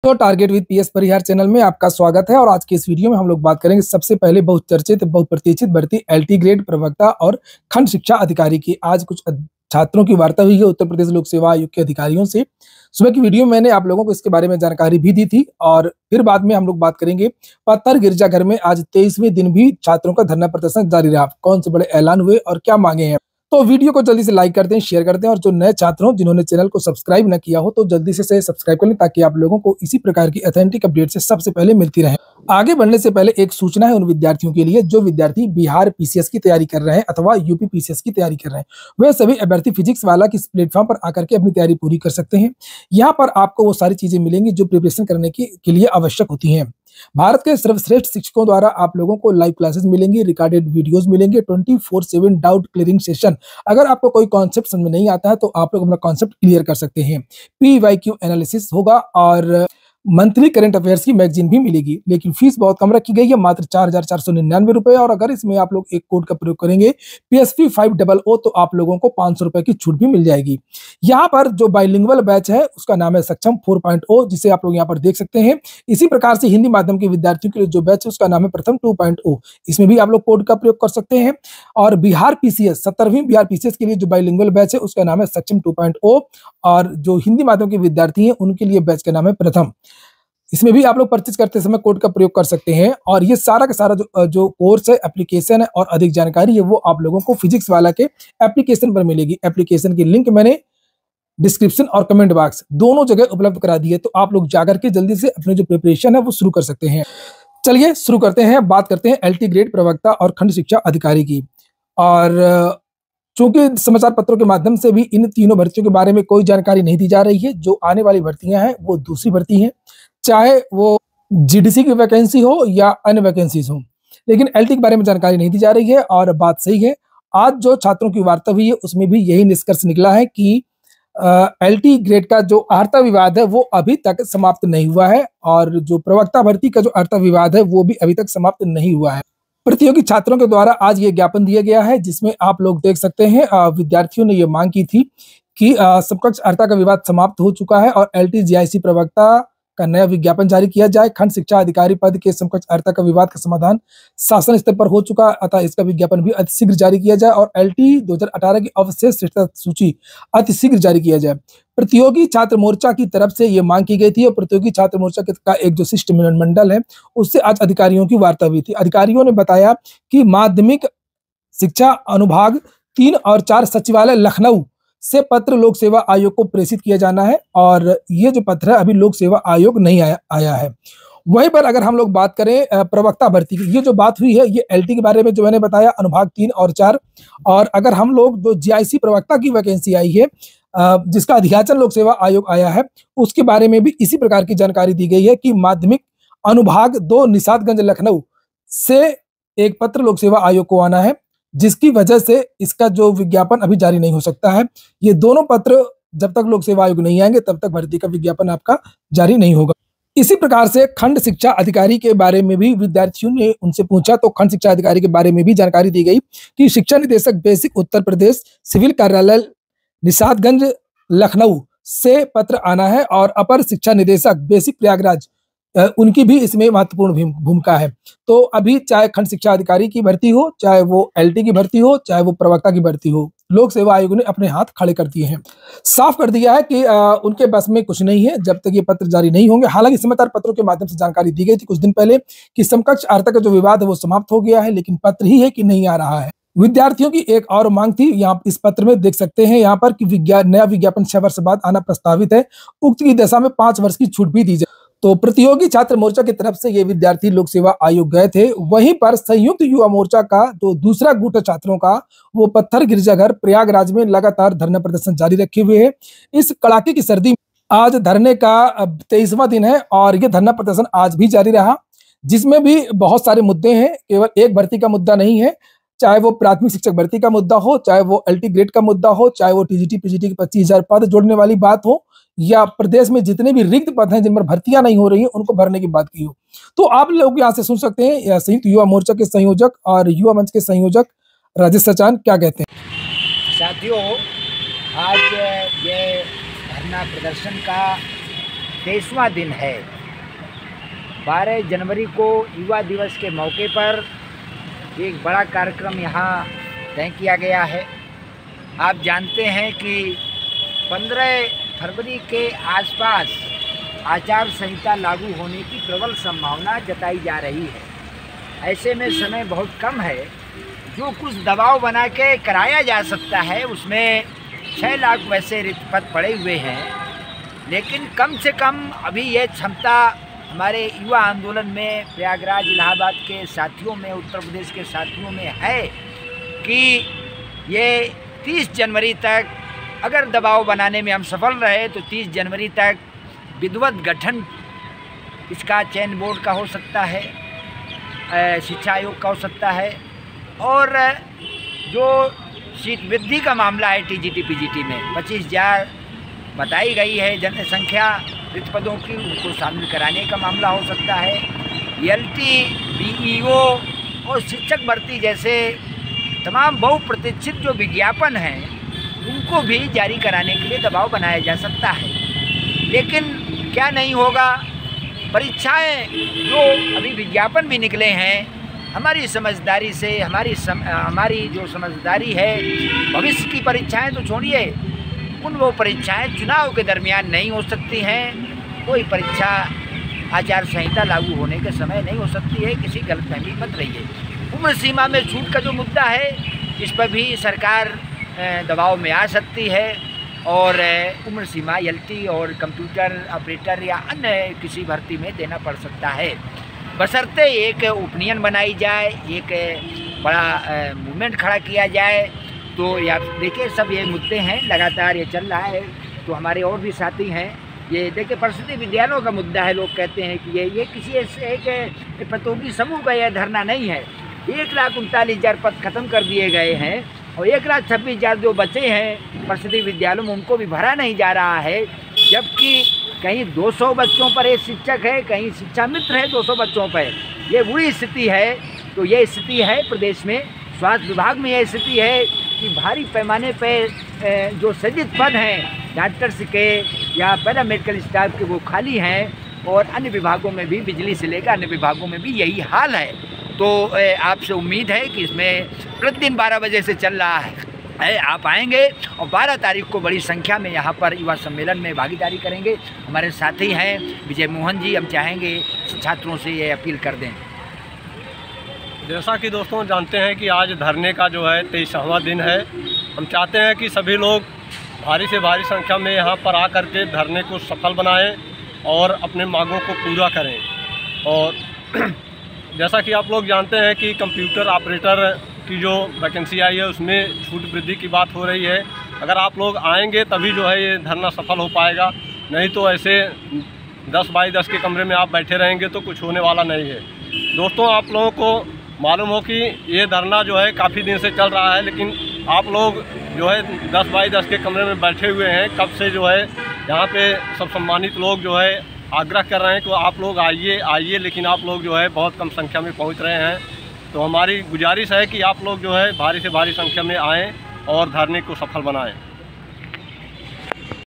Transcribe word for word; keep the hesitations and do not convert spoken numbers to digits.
तो target with PS Parihar channel में आपका स्वागत है और आज के इस वीडियो में हम लोग बात करेंगे सबसे पहले बहुचर्चित बहुप्रतीक्षित भर्ती एलटी ग्रेड प्रवक्ता और खंड शिक्षा अधिकारी की। आज कुछ छात्रों की वार्ता हुई है उत्तर प्रदेश लोक सेवा आयोग के अधिकारियों से। सुबह की वीडियो में मैंने आप लोगों को इसके बारे में जानकारी भी दी थी और फिर बाद में हम लोग बात करेंगे पत्थर गिरजाघर में आज तेईसवें दिन भी छात्रों का धरना प्रदर्शन जारी रहा। कौन से बड़े ऐलान हुए और क्या मांगे हैं, तो वीडियो को जल्दी से लाइक करते हैं, शेयर करते हैं और जो नए छात्र हो जिन्होंने चैनल को सब्सक्राइब न किया हो तो जल्दी से, से सब्सक्राइब कर लें ताकि आप लोगों को इसी प्रकार की ऑथेंटिक अपडेट से सबसे पहले मिलती रहे। आगे बढ़ने से पहले एक सूचना है उन विद्यार्थियों के लिए जो विद्यार्थी बिहार पीसीएस की तैयारी कर रहे हैं अथवा यूपी पीसीएस की तैयारी कर रहे हैं। वह सभी अभ्यर्थी फिजिक्स वाला की प्लेटफॉर्म पर आकर के अपनी तैयारी पूरी कर सकते हैं। यहाँ पर आपको वो सारी चीजें मिलेंगी जो प्रिपरेशन करने के, के लिए आवश्यक होती हैं। भारत के सर्वश्रेष्ठ शिक्षकों द्वारा आप लोगों को लाइव क्लासेस मिलेंगी, रिकॉर्डेड वीडियोस मिलेंगे, twenty four seven doubt clearing session. अगर आपको कोई कॉन्सेप्ट समझ में नहीं आता है तो आप लोग अपना कॉन्सेप्ट क्लियर कर सकते हैं। पीवाईक्यू एनालिसिस होगा और मंथली करंट अफेयर्स की मैगजीन भी मिलेगी, लेकिन फीस बहुत कम रखी गई है, मात्र चार हजार चार सौ निन्यानवे रुपए। और अगर इसमें आप लोग एक कोड का प्रयोग करेंगे पीएसपी फाइव डबल ओ तो आप लोगों को पांच सौ रुपए की छूट भी मिल जाएगी। यहाँ पर जो बाइलिंगुअल बैच है उसका नाम है सक्षम फोर पॉइंट ओ, जिसे आप लोग यहाँ पर देख सकते हैं। इसी प्रकार से हिंदी माध्यम के विद्यार्थियों के लिए जो बैच है उसका नाम है प्रथम टू पॉइंट ओ, इसमें भी आप लोग कोड का प्रयोग कर सकते हैं। और बिहार पीसीएस सत्तरवीं बिहार पीसीएस के लिए जो बाइलिंगुअल बैच है उसका नाम है सक्षम टू पॉइंट ओ और जो हिंदी माध्यम के विद्यार्थी हैं उनके लिए बैच का नाम है प्रथम। इसमें भी आप लोग परचेज करते समय कोड का प्रयोग कर सकते हैं। और ये सारा का सारा जो जो कोर्स है, एप्लीकेशन है और अधिक जानकारी है वो आप लोगों को फिजिक्स वाला के एप्लीकेशन पर मिलेगी। एप्लीकेशन की लिंक मैंने डिस्क्रिप्शन और कमेंट बॉक्स दोनों जगह उपलब्ध करा दी है, तो आप लोग जाकर के जल्दी से अपने जो प्रिपरेशन है वो शुरू कर सकते हैं। चलिए शुरू करते हैं, बात करते हैं एलटी ग्रेड प्रवक्ता और खंड शिक्षा अधिकारी की। और चूंकि समाचार पत्रों के माध्यम से भी इन तीनों भर्तियों के बारे में कोई जानकारी नहीं दी जा रही है, जो आने वाली भर्तियां हैं वो दूसरी भर्ती हैं, चाहे वो जीडीसी की वैकेंसी हो या अन्य वैकेंसीज हो, लेकिन एलटी के बारे में जानकारी नहीं दी जा रही है। और बात सही है, आज जो छात्रों की वार्ता हुई है उसमें भी यही निष्कर्ष निकला है कि एलटी ग्रेड का जो अर्ता विवाद है वो अभी तक समाप्त नहीं हुआ है और जो प्रवक्ता भर्ती का जो अर्ता विवाद है वो भी अभी तक समाप्त नहीं हुआ है। प्रतियोगी छात्रों के द्वारा आज ये ज्ञापन दिया गया है जिसमें आप लोग देख सकते हैं विद्यार्थियों ने ये मांग की थी कि समकक्ष अर्ता का विवाद समाप्त हो चुका है और एलटी जीआईसी प्रवक्ता का नया विज्ञापन जारी किया जाए। खंड शिक्षा अधिकारी पद के समकक्ष अर्ता का विवाद का समाधान शासन स्तर पर हो चुका, अतः इसका विज्ञापन भी अतिशीघ्र जारी किया जाए और एलटी दो हजार अठारह की अवशेष रिश्ता सूची अतिशीघ्र जारी किया जाए। प्रतियोगी छात्र मोर्चा की तरफ से ये मांग की गई थी और प्रतियोगी छात्र मोर्चा का एक जो शिष्टमंडल है उससे आज अधिकारियों की वार्ता हुई थी। अधिकारियों ने बताया कि माध्यमिक शिक्षा अनुभाग तीन और चार सचिवालय लखनऊ से पत्र लोक सेवा आयोग को प्रेषित किया जाना है और ये जो पत्र है अभी लोक सेवा आयोग नहीं आया, आया है। वहीं पर अगर हम लोग बात करें प्रवक्ता भर्ती की, ये जो बात हुई है ये एलटी के बारे में जो मैंने बताया अनुभाग तीन और चार। और अगर हम लोग जो जीआईसी प्रवक्ता की वैकेंसी आई है जिसका अध्याचन लोक सेवा आयोग आया है उसके बारे में भी इसी प्रकार की जानकारी दी गई है कि माध्यमिक अनुभाग दो निषादगंज लखनऊ से एक पत्र लोक सेवा आयोग को आना है, जिसकी वजह से इसका जो विज्ञापन अभी जारी नहीं हो सकता है। ये दोनों पत्र जब तक लोक सेवा आयोग नहीं आएंगे तब तक भर्ती का विज्ञापन आपका जारी नहीं होगा। इसी प्रकार से खंड शिक्षा अधिकारी के बारे में भी विद्यार्थियों ने उनसे पूछा तो खंड शिक्षा अधिकारी के बारे में भी जानकारी दी गई कि शिक्षा निदेशक बेसिक उत्तर प्रदेश सिविल कार्यालय निषादगंज लखनऊ से पत्र आना है और अपर शिक्षा निदेशक बेसिक प्रयागराज उनकी भी इसमें महत्वपूर्ण भूमिका है। तो अभी चाहे खंड शिक्षा अधिकारी की भर्ती हो, चाहे वो एलटी की भर्ती हो, चाहे वो प्रवक्ता की भर्ती हो, लोक सेवा आयोग ने अपने हाथ खड़े कर दिए हैं, साफ कर दिया है कि आ, उनके बस में कुछ नहीं है जब तक ये पत्र जारी नहीं होंगे। हालांकि समाचार पत्रों के माध्यम से जानकारी दी गई थी कुछ दिन पहले कि समकक्ष अर्ता का जो विवाद है वो समाप्त हो गया है, लेकिन पत्र ही है कि नहीं आ रहा है। विद्यार्थियों की एक और मांग थी, यहाँ इस पत्र में देख सकते हैं यहाँ पर कि विज्ञान नया विज्ञापन छह वर्ष बाद आना प्रस्तावित है, उक्त की दशा में पांच वर्ष की छूट भी दी जाए। तो प्रतियोगी छात्र मोर्चा की तरफ से ये विद्यार्थी लोक सेवा आयोग गए थे। वहीं पर संयुक्त युवा मोर्चा का जो दूसरा गुट छात्रों का वो पत्थर गिरजाघर प्रयागराज में लगातार धरना प्रदर्शन जारी रखे हुए है। इस कड़ाके की सर्दी में आज धरने का तेईसवां दिन है और ये धरना प्रदर्शन आज भी जारी रहा, जिसमें भी बहुत सारे मुद्दे हैं, केवल एक भर्ती का मुद्दा नहीं है। चाहे वो प्राथमिक शिक्षक भर्ती का मुद्दा हो, चाहे वो एलटी ग्रेड का मुद्दा हो, चाहे वो टीजीटी पीजीटी के पच्चीस हजार पद जोड़ने वाली बात हो, या प्रदेश में जितने भी रिक्त पद हैं जिन पर भर्तियां नहीं हो रही हैं उनको भरने की बात की हो। तो आप लोग यहाँ से सुन सकते हैं संयुक्त युवा मोर्चा के संयोजक और युवा मंच के संयोजक राजेश सचान क्या कहते हैं। साथियों, आज ये धरना प्रदर्शन का तेईसवां दिन है बारह जनवरी को युवा दिवस के मौके पर एक बड़ा कार्यक्रम यहाँ तय किया गया है। आप जानते हैं कि पंद्रह फरवरी के आसपास आचार संहिता लागू होने की प्रबल संभावना जताई जा रही है। ऐसे में समय बहुत कम है। जो कुछ दबाव बना के कराया जा सकता है उसमें छः लाख वैसे रिक्त पद पड़े हुए हैं, लेकिन कम से कम अभी ये क्षमता हमारे युवा आंदोलन में, प्रयागराज इलाहाबाद के साथियों में, उत्तर प्रदेश के साथियों में है कि ये तीस जनवरी तक अगर दबाव बनाने में हम सफल रहे तो तीस जनवरी तक विधिवत गठन इसका चयन बोर्ड का हो सकता है, शिक्षा आयोग का हो सकता है, और जो सीट वृद्धि का मामला है टीजीटी पीजीटी में पच्चीस हज़ार बताई गई है जनसंख्या रिक्त पदों की, उनको शामिल कराने का मामला हो सकता है। एलटी, बीईओ और शिक्षक भर्ती जैसे तमाम बहुप्रतीक्षित जो विज्ञापन हैं उनको भी जारी कराने के लिए दबाव बनाया जा सकता है। लेकिन क्या नहीं होगा, परीक्षाएं जो अभी विज्ञापन भी निकले हैं, हमारी समझदारी से हमारी सम, हमारी जो समझदारी है, भविष्य की परीक्षाएं तो छोड़िए, उन वो परीक्षाएं चुनाव के दरमियान नहीं हो सकती हैं। कोई परीक्षा आचार संहिता लागू होने के समय नहीं हो सकती है, किसी गलतफहमी मत रहिए। उम्र सीमा में छूट का जो मुद्दा है इस पर भी सरकार दबाव में आ सकती है और उम्र सीमा एलटी और कंप्यूटर ऑपरेटर या अन्य किसी भर्ती में देना पड़ सकता है, बशर्ते एक ओपिनियन बनाई जाए, एक बड़ा मूवमेंट खड़ा किया जाए। तो या देखिए सब ये मुद्दे हैं, लगातार ये चल रहा है। तो हमारे और भी साथी हैं, ये देखिए परिषदीय विद्यालयों का मुद्दा है। लोग कहते हैं कि ये ये किसी ऐसे एक प्रतियोगी समूह का यह धरना नहीं है। एक लाख उनतालीस हज़ार पद खत्म कर दिए गए हैं और एक लाख छब्बीस हज़ार जो बचे हैं परिषदीय विद्यालयों में उनको भी भरा नहीं जा रहा है, जबकि कहीं दो सौ बच्चों पर एक शिक्षक है, कहीं शिक्षा मित्र है दो सौ बच्चों पर। ये बुरी स्थिति है। तो ये स्थिति है प्रदेश में, स्वास्थ्य विभाग में यह स्थिति है कि भारी पैमाने पर जो सृजित पद हैं डॉक्टर्स के या पैरा मेडिकल स्टाफ के वो खाली हैं और अन्य विभागों में भी, बिजली से लेकर अन्य विभागों में भी यही हाल है। तो आपसे उम्मीद है कि इसमें प्रतिदिन बारह बजे से चल रहा है है आप आएंगे और बारह तारीख को बड़ी संख्या में यहाँ पर युवा सम्मेलन में भागीदारी करेंगे। हमारे साथी हैं विजय मोहन जी, हम चाहेंगे छात्रों से ये अपील कर दें। जैसा कि दोस्तों जानते हैं कि आज धरने का जो है तेईसवां दिन है। हम चाहते हैं कि सभी लोग भारी से भारी संख्या में यहाँ पर आकर के धरने को सफल बनाएं और अपने मांगों को पूरा करें। और जैसा कि आप लोग जानते हैं कि कंप्यूटर ऑपरेटर की जो वैकेंसी आई है उसमें छूट वृद्धि की बात हो रही है। अगर आप लोग आएंगे तभी जो है ये धरना सफल हो पाएगा, नहीं तो ऐसे दस बाई दस के कमरे में आप बैठे रहेंगे तो कुछ होने वाला नहीं है। दोस्तों, आप लोगों को मालूम हो कि ये धरना जो है काफ़ी दिन से चल रहा है, लेकिन आप लोग जो है दस बाई दस के कमरे में बैठे हुए हैं कब से। जो है यहाँ पे सब सम्मानित लोग जो है आग्रह कर रहे हैं कि आप लोग आइए आइए, लेकिन आप लोग जो है बहुत कम संख्या में पहुँच रहे हैं। तो हमारी गुजारिश है कि आप लोग जो है भारी से भारी संख्या में आएँ और धरने को सफल बनाएं।